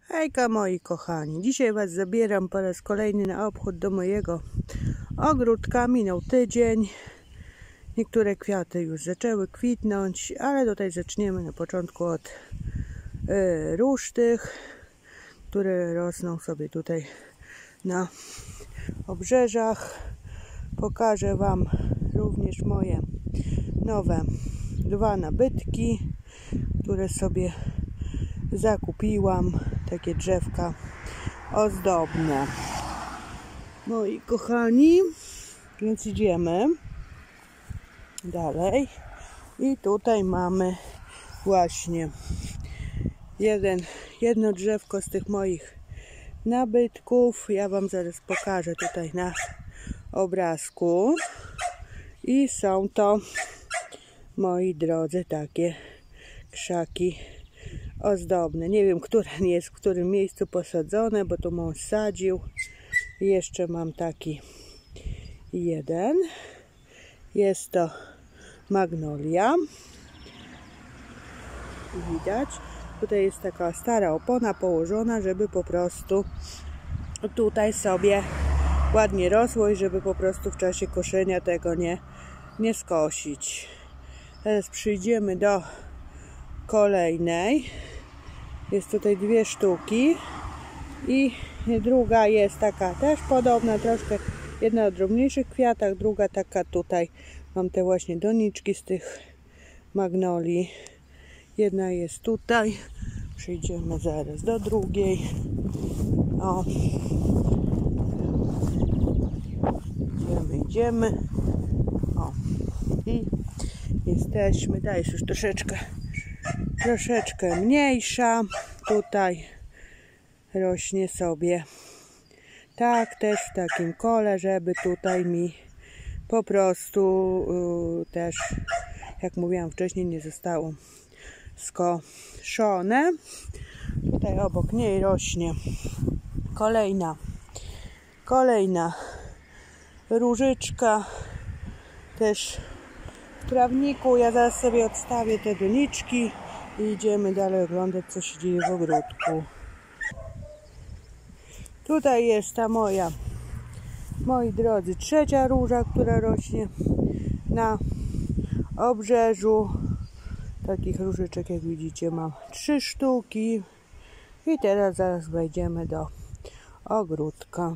Hejka moi kochani, dzisiaj was zabieram po raz kolejny na obchód do mojego ogródka. Minął tydzień, niektóre kwiaty już zaczęły kwitnąć, ale tutaj zaczniemy na początku od róż tych, które rosną sobie tutaj na obrzeżach. Pokażę wam również moje nowe dwa nabytki, które sobie zakupiłam, takie drzewka ozdobne. Moi kochani, więc idziemy dalej i tutaj mamy właśnie jedno drzewko z tych moich nabytków. Ja wam zaraz pokażę tutaj na obrazku i są to, moi drodzy, takie krzaki ozdobne. Nie wiem, które jest w którym miejscu posadzone, bo tu mąż sadził. Jeszcze mam taki jeden. Jest to magnolia. Widać. Tutaj jest taka stara opona położona, żeby po prostu tutaj sobie ładnie rosło i żeby po prostu w czasie koszenia tego nie skosić. Teraz przyjdziemy do kolejnej. Jest tutaj dwie sztuki i druga jest taka też podobna, troszkę jedna o drobniejszych kwiatach, druga taka tutaj. Mam te właśnie doniczki z tych magnolii. Jedna jest tutaj. Przejdziemy zaraz do drugiej. O. Idziemy. O. I jesteśmy. Ta jest już troszeczkę mniejsza. Tutaj rośnie sobie tak też w takim kole, żeby tutaj mi po prostu też, jak mówiłam wcześniej, nie zostało skoszone. Tutaj obok niej rośnie kolejna różyczka, też w trawniku. Ja zaraz sobie odstawię te doniczki i idziemy dalej oglądać, co się dzieje w ogródku. Tutaj jest ta moja, moi drodzy, trzecia róża, która rośnie na obrzeżu. Takich różyczek, jak widzicie, mam 3 sztuki. I teraz zaraz wejdziemy do ogródka.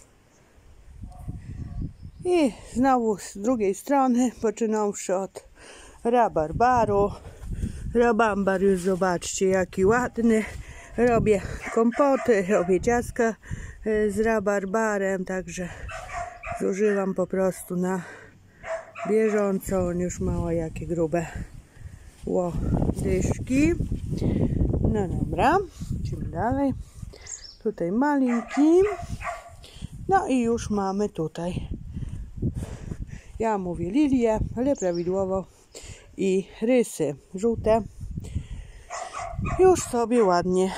I znowu z drugiej strony, poczynąwszy od rabarbaru. Rabambar już zobaczcie, jaki ładny. Robię kompoty, robię ciastka z rabarbarem, także zużywam po prostu na bieżąco. On już ma jakie grube łodyżki. No dobra, idziemy dalej. Tutaj malinki. No i już mamy tutaj, ja mówię lilie, ale prawidłowo i rysy żółte. Już sobie ładnie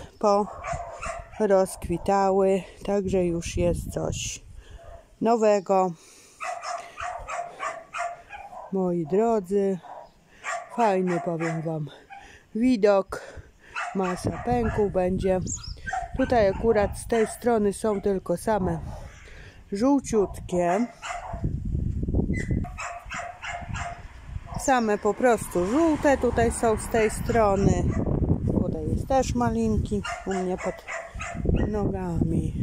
porozkwitały, także już jest coś nowego. Moi drodzy, fajny, powiem wam, widok. Masa pęków będzie. Tutaj akurat z tej strony są tylko same żółciutkie. Same po prostu żółte tutaj są z tej strony. Tutaj jest też malinki u mnie pod nogami.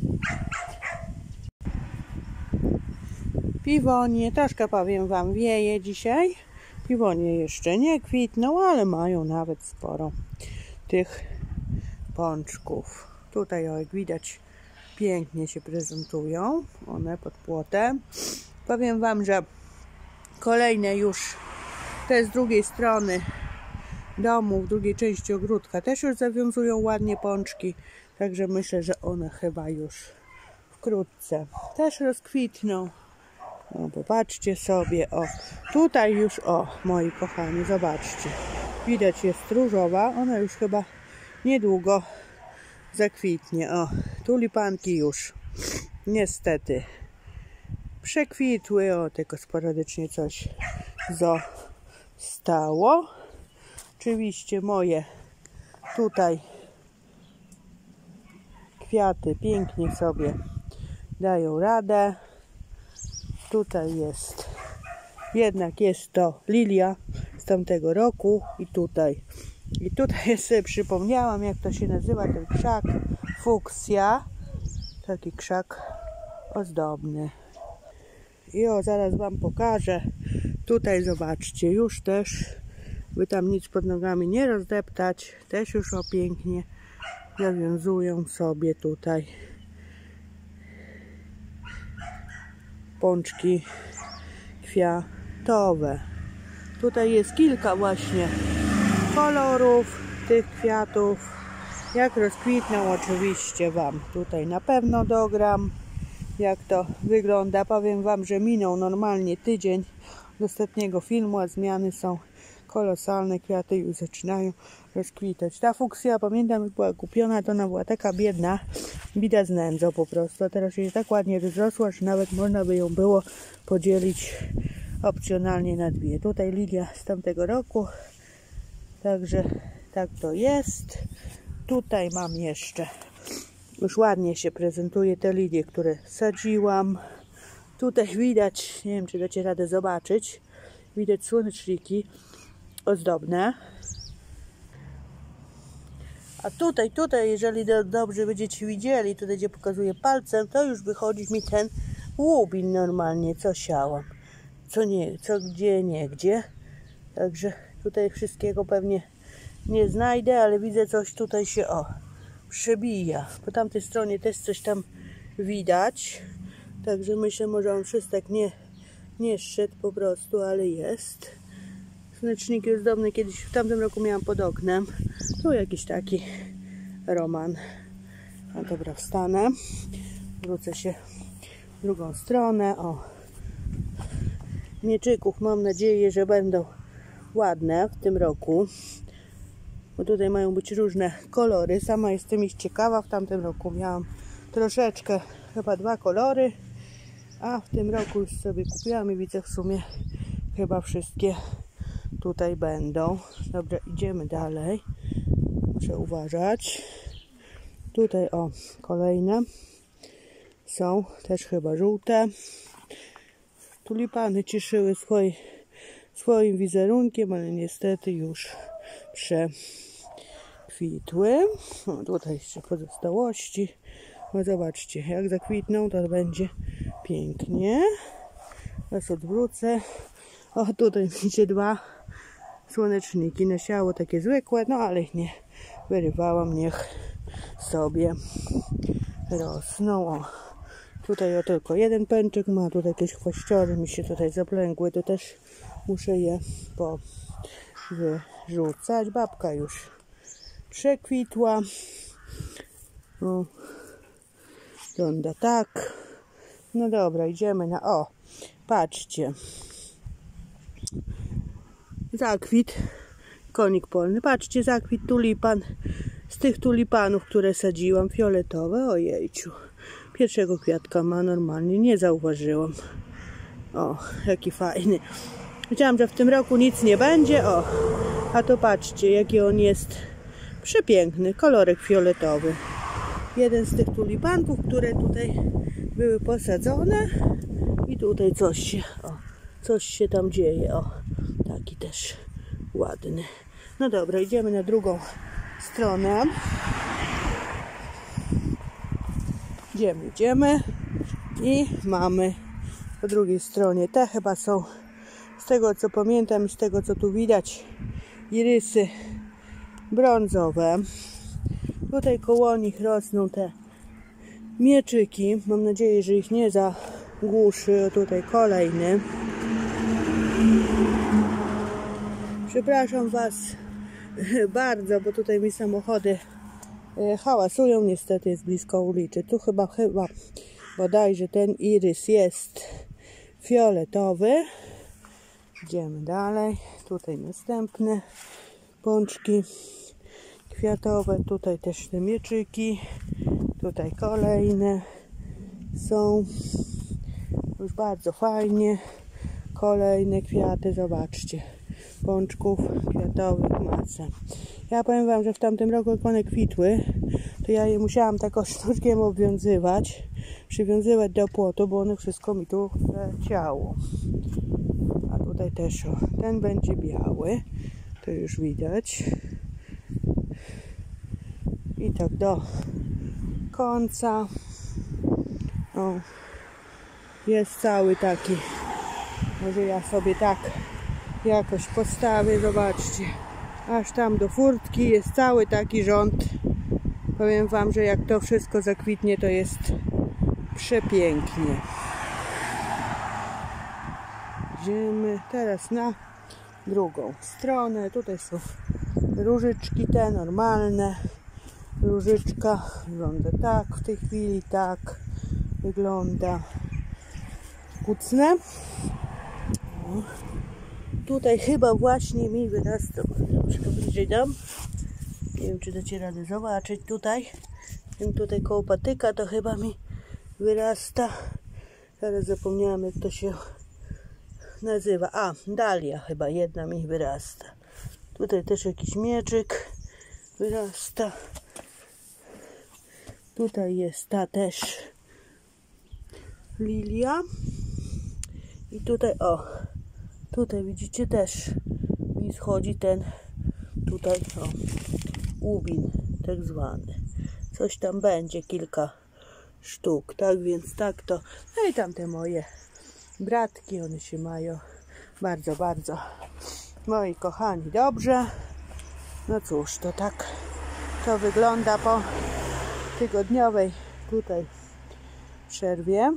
Piwonie, troszkę powiem wam, wieje dzisiaj. Piwonie jeszcze nie kwitną, ale mają nawet sporo tych pączków. Tutaj, jak widać, pięknie się prezentują one pod płotem. Powiem wam, że kolejne już te z drugiej strony domu, w drugiej części ogródka też już zawiązują ładnie pączki, także myślę, że one chyba już wkrótce też rozkwitną. No, popatrzcie sobie, o, tutaj już, o, moi kochani, zobaczcie, widać jest różowa, ona już chyba niedługo zakwitnie. O, tulipanki już niestety przekwitły, o, tylko sporadycznie coś zostało. Oczywiście moje tutaj kwiaty pięknie sobie dają radę. Tutaj jest, jednak jest to lilia z tamtego roku i tutaj sobie przypomniałam, jak to się nazywa ten krzak, fuksja, taki krzak ozdobny. I zaraz wam pokażę. Tutaj zobaczcie, już też, by tam nic pod nogami nie rozdeptać, też już pięknie zawiązują sobie tutaj pączki kwiatowe. Tutaj jest kilka właśnie kolorów tych kwiatów. Jak rozkwitną, oczywiście wam tutaj na pewno dogram, jak to wygląda. Powiem wam, że minął normalnie tydzień do ostatniego filmu, a zmiany są kolosalne. Kwiaty już zaczynają rozkwitać. Ta fuksja, pamiętam, jak była kupiona, to ona była taka biedna, bida z nędzą po prostu. A teraz się tak ładnie rozrosła, że nawet można by ją było podzielić opcjonalnie na dwie. Tutaj lilia z tamtego roku, także tak to jest. Tutaj mam jeszcze, już ładnie się prezentuje te lilie, które sadziłam. Tutaj widać, nie wiem, czy dacie radę zobaczyć, widać słoneczniki ozdobne. A tutaj, jeżeli dobrze będziecie widzieli, tutaj gdzie pokazuję palcem, to już wychodzi mi ten łubin normalnie, co siałam. Co gdzie. Także tutaj wszystkiego pewnie nie znajdę, ale widzę, coś tutaj się przebija. Po tamtej stronie też coś tam widać. Także myślę, może on wszystek nie szedł po prostu, ale jest. Słoneczniki ozdobne kiedyś w tamtym roku miałam pod oknem. Tu jakiś taki roman. No dobra, wstanę. Wrócę się w drugą stronę. Mieczyków mam nadzieję, że będą ładne w tym roku. Bo tutaj mają być różne kolory. Sama jestem ich ciekawa. W tamtym roku miałam troszeczkę, chyba 2 kolory. A w tym roku już sobie kupiłam i widzę, w sumie chyba wszystkie tutaj będą. Dobra, idziemy dalej. Muszę uważać. Tutaj kolejne są też chyba żółte. Tulipany cieszyły swoim wizerunkiem, ale niestety już przekwitły. Tutaj jeszcze pozostałości. No zobaczcie, jak zakwitną, to będzie pięknie. Teraz odwrócę. Tutaj widzicie 2 słoneczniki. Nasiało takie zwykłe, no ale ich nie wyrywałam, niech sobie rosną. Tutaj tylko jeden pęczek ma, tutaj jakieś chwościory mi się tutaj zaplękły, to też muszę je wyrzucać. Babka już przekwitła. Wygląda tak. No dobra, idziemy na... patrzcie. Zakwit, konik polny. Patrzcie, zakwit tulipan. Z tych tulipanów, które sadziłam, fioletowe. Ojejciu. Pierwszego kwiatka ma normalnie. Nie zauważyłam. Jaki fajny. Wiedziałam, że w tym roku nic nie będzie. A to patrzcie, jaki on jest przepiękny. Kolorek fioletowy. Jeden z tych tulipanków, które tutaj były posadzone. I tutaj coś się tam dzieje. Taki też ładny. No dobra, idziemy na drugą stronę. Idziemy. I mamy po drugiej stronie. Te chyba są, z tego co pamiętam i z tego co tu widać, irysy brązowe. Tutaj koło nich rosną te mieczyki. Mam nadzieję, że ich nie zagłuszy. Tutaj kolejny. Przepraszam was bardzo, bo tutaj mi samochody hałasują. Niestety jest blisko ulicy. Tu chyba bodajże ten irys jest fioletowy. Idziemy dalej. Tutaj następne pączki kwiatowe. Tutaj też te mieczyki. Tutaj kolejne są. Już bardzo fajnie. Kolejne kwiaty. Zobaczcie. Pączków kwiatowych masę. Ja powiem wam, że w tamtym roku, jak one kwitły, to ja je musiałam tak sznurkiem obwiązywać, przywiązywać do płotu, bo one wszystko mi tu leciało. A tutaj też o, ten będzie biały, to już widać. I tak do końca. O, jest cały taki. Może ja sobie tak jakoś postawię, zobaczcie. Aż tam do furtki jest cały taki rząd. Powiem wam, że jak to wszystko zakwitnie, to jest przepięknie. Idziemy teraz na drugą stronę. Tutaj są różyczki te normalne. Różyczka wygląda tak, w tej chwili tak wygląda. Kucnę. O. Tutaj chyba właśnie mi wyrasta, troszkę bliżej dam. Nie wiem, czy dacie radę zobaczyć tutaj. Tutaj koło patyka to chyba mi wyrasta. Teraz zapomniałam, jak to się nazywa. A, dalia chyba jedna mi wyrasta. Tutaj też jakiś mieczyk wyrasta. Tutaj jest ta też lilia. I tutaj, o, tutaj widzicie też mi schodzi ten tutaj, o, łubin tak zwany. Coś tam będzie, kilka sztuk, tak więc tak to. No i tam te moje bratki, one się mają bardzo, bardzo, moi kochani, dobrze. No cóż, to tak to wygląda po tygodniowej tutaj przerwie.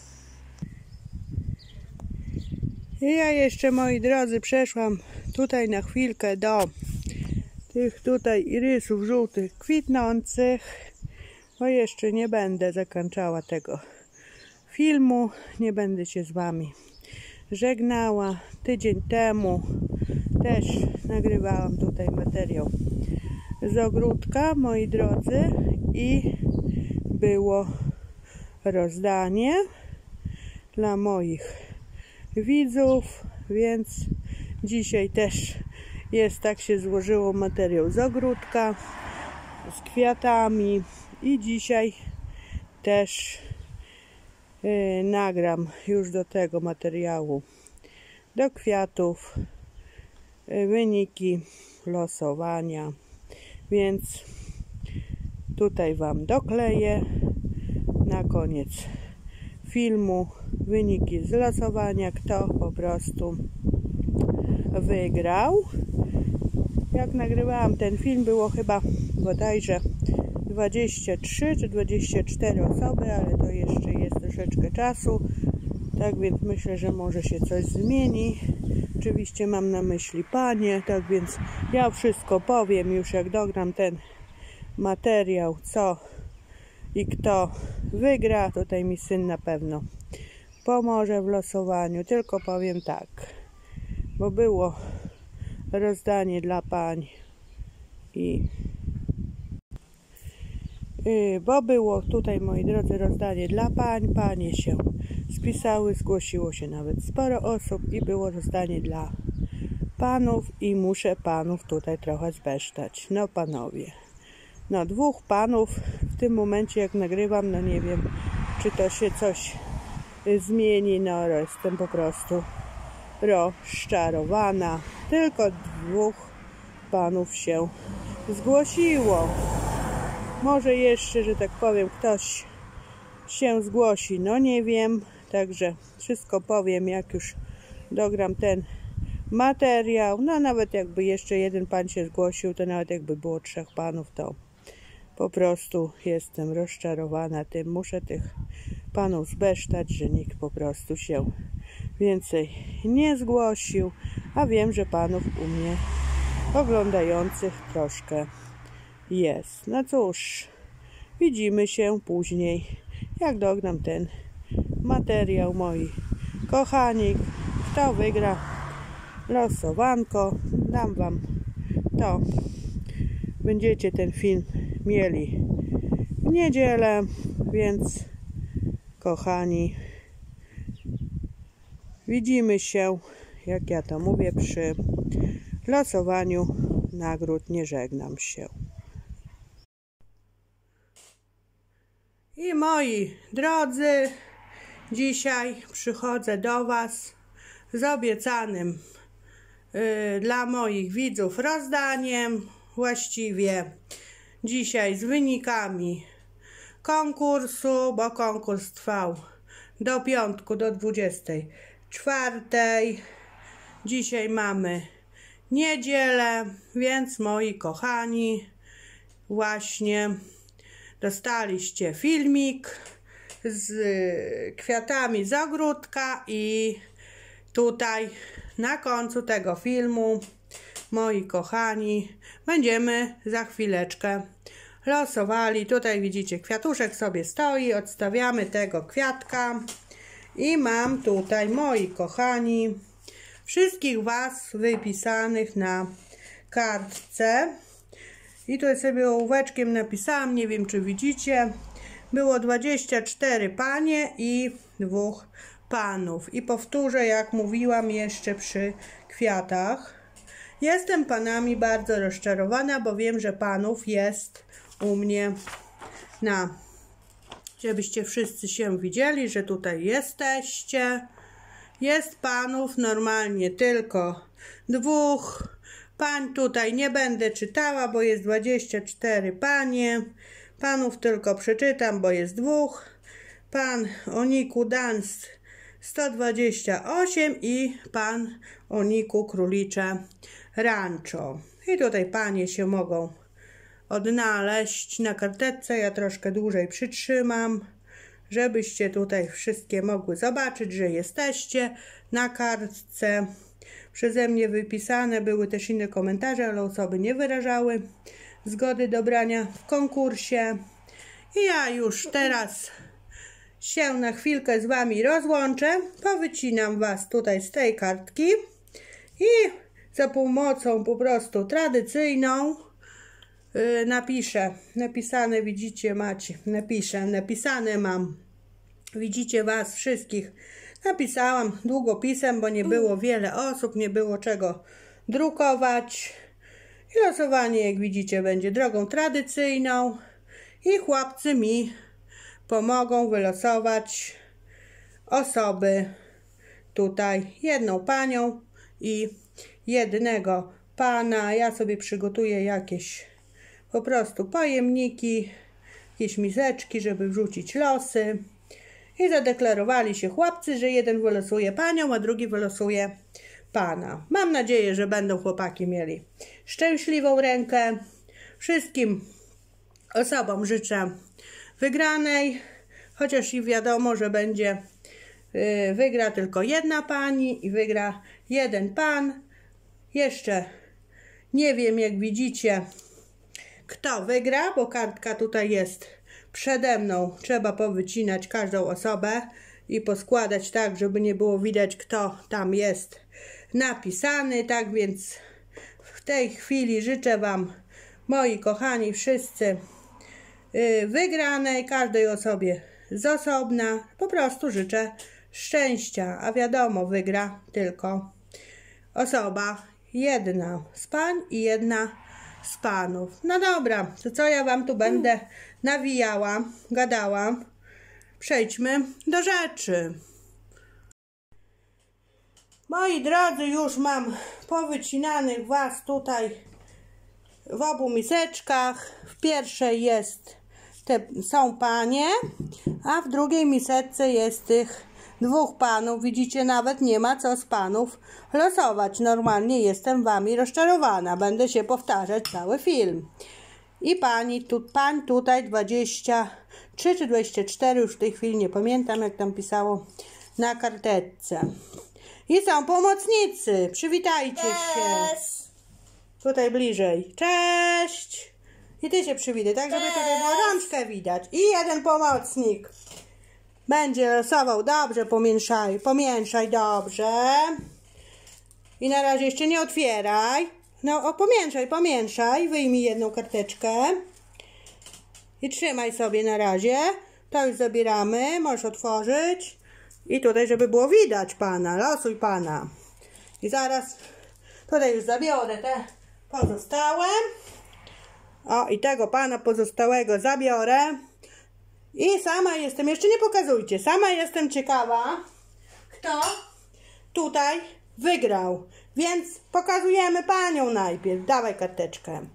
I ja jeszcze, moi drodzy, przeszłam tutaj na chwilkę do tych tutaj irysów żółtych kwitnących, bo jeszcze nie będę zakończała tego filmu, nie będę się z wami żegnała. Tydzień temu też nagrywałam tutaj materiał z ogródka, moi drodzy, i było rozdanie dla moich widzów, więc dzisiaj też jest, tak się złożyło, materiał z ogródka z kwiatami i dzisiaj też nagram już do tego materiału do kwiatów wyniki losowania, więc tutaj wam dokleję na koniec filmu wyniki z losowania, kto po prostu wygrał. Jak nagrywałam ten film, było chyba bodajże 23 czy 24 osoby, ale to jeszcze jest troszeczkę czasu, tak więc myślę, że może się coś zmieni. Oczywiście mam na myśli panie, tak więc ja wszystko powiem już, jak dogram ten materiał, co i kto wygra. Tutaj mi syn na pewno pomoże w losowaniu, tylko powiem tak, bo było rozdanie dla pań bo było tutaj, moi drodzy, rozdanie dla pań, panie się spisały, zgłosiło się nawet sporo osób i było rozdanie dla panów i muszę panów tutaj trochę zbesztać. No panowie, no dwóch panów w tym momencie, jak nagrywam, no nie wiem, czy to się coś zmieni, no jestem po prostu rozczarowana. Tylko dwóch panów się zgłosiło. Może jeszcze, że tak powiem, ktoś się zgłosi, no nie wiem. Także wszystko powiem, jak już dogram ten materiał. No nawet jakby jeszcze jeden pan się zgłosił, to nawet jakby było trzech panów, to po prostu jestem rozczarowana tym. Muszę tych panów zbesztać, że nikt po prostu się więcej nie zgłosił. A wiem, że panów u mnie oglądających troszkę jest. No cóż, widzimy się później, jak dogram ten materiał, moi kochani. Kto wygra losowanko, dam wam to. Będziecie ten film mieli w niedzielę, więc kochani, widzimy się, jak ja to mówię, przy losowaniu nagród. Nie żegnam się. I moi drodzy, dzisiaj przychodzę do Was z obiecanym dla moich widzów rozdaniem. Właściwie dzisiaj z wynikami konkursu, bo konkurs trwał do piątku, do 24. Dzisiaj mamy niedzielę, więc moi kochani, właśnie dostaliście filmik z kwiatami z ogródka i tutaj na końcu tego filmu, moi kochani, będziemy za chwileczkę losowali. Tutaj widzicie, kwiatuszek sobie stoi, odstawiamy tego kwiatka i mam tutaj, moi kochani, wszystkich Was wypisanych na kartce. I tutaj sobie ołóweczkiem napisałam, nie wiem czy widzicie, było 24 panie i 2 panów. I powtórzę, jak mówiłam jeszcze przy kwiatach. Jestem panami bardzo rozczarowana, bo wiem, że panów jest u mnie żebyście wszyscy się widzieli, że tutaj jesteście. Jest panów normalnie tylko 2. Pań tutaj nie będę czytała, bo jest 24 panie. Panów tylko przeczytam, bo jest 2. Pan Oniku Dance 128 i pan Oniku Królicze Rancho. I tutaj panie się mogą odnaleźć na karteczce. Ja troszkę dłużej przytrzymam, żebyście tutaj wszystkie mogły zobaczyć, że jesteście na kartce. Przeze mnie wypisane były też inne komentarze, ale osoby nie wyrażały zgody do brania w konkursie. I ja już teraz się na chwilkę z Wami rozłączę. Powycinam Was tutaj z tej kartki i za pomocą po prostu tradycyjną napisane widzicie, macie, napisane mam, widzicie Was wszystkich. Napisałam długopisem, bo nie było wiele osób, nie było czego drukować. I losowanie, jak widzicie, będzie drogą tradycyjną. I chłopcy mi pomogą wylosować osoby. Tutaj jedną panią i jednego pana. Ja sobie przygotuję jakieś po prostu pojemniki, jakieś miseczki, żeby wrzucić losy. I zadeklarowali się chłopcy, że jeden wylosuje panią, a drugi wylosuje pana. Mam nadzieję, że będą chłopaki mieli szczęśliwą rękę. Wszystkim osobom życzę wygranej, chociaż i wiadomo, że wygra tylko jedna pani i wygra jeden pan. Jeszcze nie wiem, jak widzicie, kto wygra, bo kartka tutaj jest przede mną. Trzeba powycinać każdą osobę i poskładać tak, żeby nie było widać, kto tam jest napisany. Tak więc w tej chwili życzę Wam, moi kochani, wszyscy wygranej, każdej osobie z osobna. Po prostu życzę szczęścia, a wiadomo, wygra tylko osoba jedna z pań i jedna z panów. No dobra, to co ja Wam tu będę nawijała, gadała. Przejdźmy do rzeczy. Moi drodzy, już mam powycinanych Was tutaj w obu miseczkach. W pierwszej są panie, a w drugiej miseczce jest tych 2 panów. Widzicie, nawet nie ma co z panów losować. Normalnie jestem Wami rozczarowana. Będę się powtarzać cały film. I pań tutaj 23 czy 24, już w tej chwili nie pamiętam, jak tam pisało na karteczce. I są pomocnicy. Przywitajcie się. Tutaj bliżej. Cześć. I Ty się przywitaj, tak żeby tutaj było rączkę widać. I jeden pomocnik będzie losował. Dobrze, pomieszaj dobrze. I na razie jeszcze nie otwieraj. No, pomieszaj. Wyjmij jedną karteczkę. I trzymaj sobie na razie. To już zabieramy. Możesz otworzyć. I tutaj, żeby było widać pana. Losuj pana. I zaraz tutaj już zabiorę te pozostałe. O, i tego pana pozostałego zabiorę. I sama jestem, jeszcze nie pokazujcie, sama jestem ciekawa, kto tutaj wygrał. Więc pokazujemy panią najpierw. Dawaj karteczkę.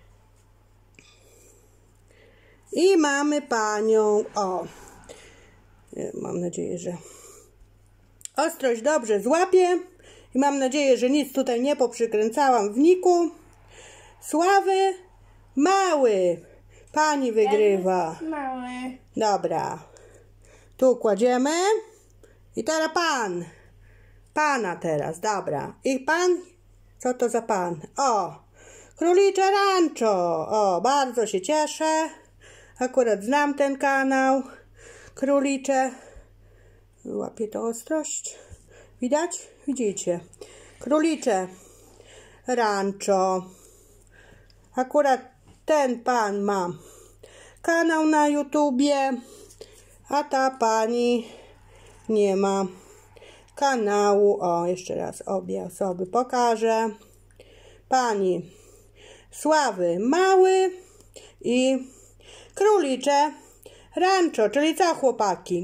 I mamy panią. O, mam nadzieję, że ostrość dobrze złapie. I mam nadzieję, że nic tutaj nie poprzykręcałam w niku. Sławy Mały. Pani wygrywa. Mały. Dobra. Tu kładziemy. I teraz pan. Pana teraz, dobra. I pan? Co to za pan? O, Królicze Rancho. O, bardzo się cieszę. Akurat znam ten kanał. Królicze. Łapie to ostrość. Widać? Widzicie. Królicze Rancho. Akurat ten pan ma kanał na YouTubie, a ta pani nie ma kanału. O, jeszcze raz obie osoby pokażę. Pani Sławy Mały i Królicze Rancho, czyli co, chłopaki?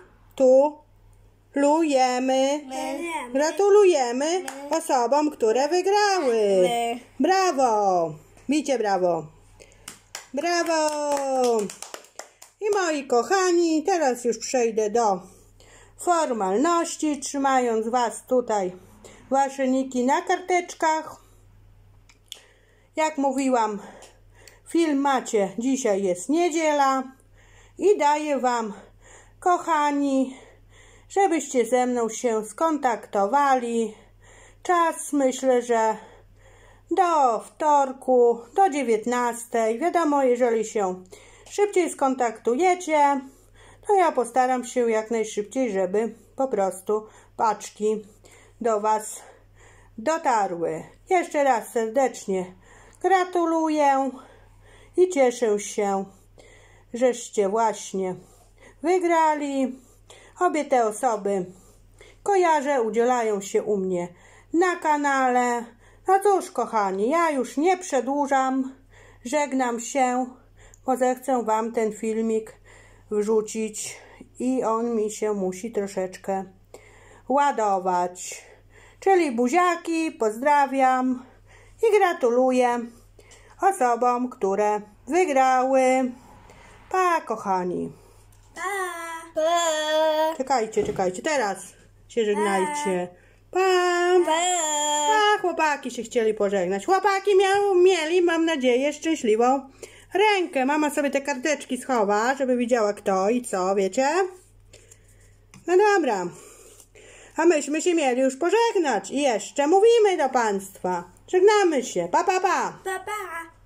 Gratulujemy osobom, które wygrały. Brawo! Bicie brawo. Brawo! I moi kochani, teraz już przejdę do formalności, trzymając was tutaj, wasze niki na karteczkach. Jak mówiłam, film macie, dzisiaj jest niedziela i daję wam, kochani, żebyście ze mną się skontaktowali. Czas, myślę, że do wtorku, do 19. Wiadomo, jeżeli się szybciej skontaktujecie, to ja postaram się jak najszybciej, żeby po prostu paczki do was dotarły. Jeszcze raz serdecznie gratuluję i cieszę się, żeście właśnie wygrali. Obie te osoby kojarzę, udzielają się u mnie na kanale. No cóż, kochani, ja już nie przedłużam, żegnam się, bo zechcę wam ten filmik wrzucić i on mi się musi troszeczkę ładować. Czyli buziaki, pozdrawiam i gratuluję osobom, które wygrały. Pa, kochani. Pa. Czekajcie, teraz się żegnajcie. Pa. Pa, chłopaki się chcieli pożegnać. Chłopaki mieli, mam nadzieję, szczęśliwą rękę. Mama sobie te karteczki schowa, żeby widziała kto i co, wiecie? No dobra. A myśmy się mieli już pożegnać. I jeszcze mówimy do państwa. Żegnamy się. Pa, pa, pa. Pa, pa.